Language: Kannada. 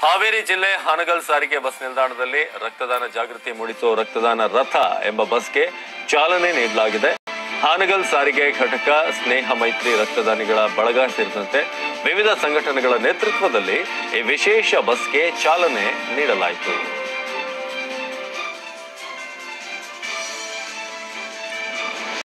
ಹಾವೇರಿ ಜಿಲ್ಲೆ ಹಾನಗಲ್ ಸಾರಿಗೆ ಬಸ್ ನಿಲ್ದಾಣದಲ್ಲಿ ರಕ್ತದಾನ ಜಾಗೃತಿ ಮೂಡಿಸೋ ರಕ್ತದಾನ ರಥ ಎಂಬ ಬಸ್ಗೆ ಚಾಲನೆ ನೀಡಲಾಗಿದೆ. ಹಾನಗಲ್ ಸಾರಿಗೆ ಘಟಕ, ಸ್ನೇಹ ಮೈತ್ರಿ ರಕ್ತದಾನಿಗಳ ಬಳಗ ಸೇರಿದಂತೆ ವಿವಿಧ ಸಂಘಟನೆಗಳ ನೇತೃತ್ವದಲ್ಲಿ ಈ ವಿಶೇಷ ಬಸ್ಗೆ ಚಾಲನೆ ನೀಡಲಾಯಿತು.